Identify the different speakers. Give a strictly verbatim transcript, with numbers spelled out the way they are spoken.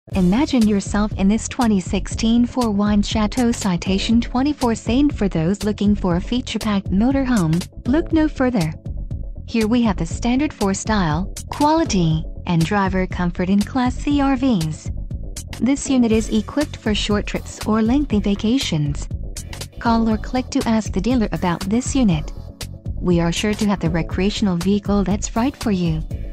Speaker 1: Imagine yourself in this twenty sixteen Ford Wine Chateau Citation twenty-four S T. For those looking for a feature-packed motorhome, look no further. Here we have the standard for style, quality, and driver comfort in Class C R Vs. This unit is equipped for short trips or lengthy vacations. Call or click to ask the dealer about this unit. We are sure to have the recreational vehicle that's right for you.